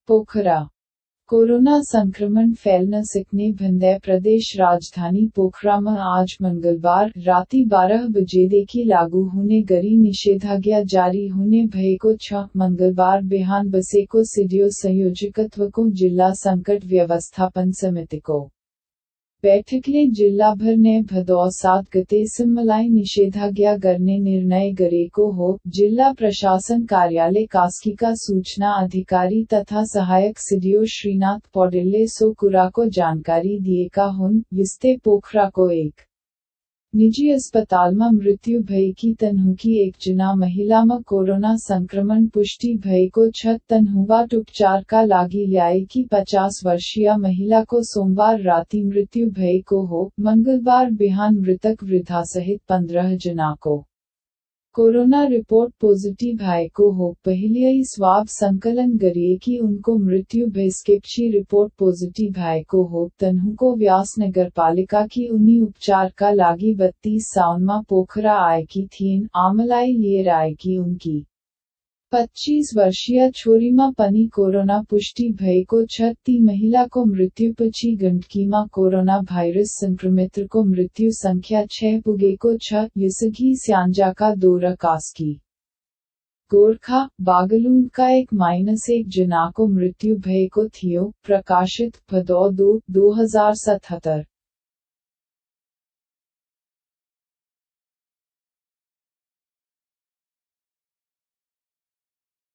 पोखरा corona संक्रमण फैलने सिकने भिंदे प्रदेश राजधानी पोखरा में आज मंगलवार राति 12 बजे देखी लागू होने गरी निषेधाज्ञा जारी होने भय को 6 मंगलवार बिहान बसे को सीडीओ संयोजकत्व को जिला संकट व्यवस्थापन समिति को बैठक ले जिला भर ने भदौ 7 गते सिमलाई निषेधाज्ञा करने निर्णय करे को हो। जिला प्रशासन कार्यालय कास्की का सूचना अधिकारी तथा सहायक सीडीओ श्रीनाथ पौडेले सोकुरा को जानकारी दिए का हुन युस्ते पोखरा को एक निजी अस्पताल में मृत्यु भय की तन्हु की एक जना महिला में कोरोना संक्रमण पुष्टि भय को 6 तन्हुबाट उपचार का लागी ल्याए की 50 वर्षीय महिला को सोमवार राति मृत्यु भय को हो। मंगलवार बिहान मृतक वृद्धा सहित 15 जना को कोरोना रिपोर्ट पॉजिटिव आए को हो। पहले ही स्वाब संकलन करिए कि उनको मृत्यु भयस्केपची रिपोर्ट पॉजिटिव आए को हो। तन्हु को व्यास नगर पालिका की उन्हीं उपचार का लागी 32 साउन में पोखरा आए की थीन आमलाई लिए आए की उनकी 25 वर्षीय छोरी मां पनी कोरोना पुष्टि भय को 36 महिला को मृत्यु पची गंडकी मां कोरोना वायरस संक्रमित को मृत्यु संख्या 6 पुगे को 6 युसगी स्यांजा का 2 रकास्की गोरखा बागलून का 1-1 जना को मृत्यु भय को थियो। प्रकाशित भदौ 2/2077।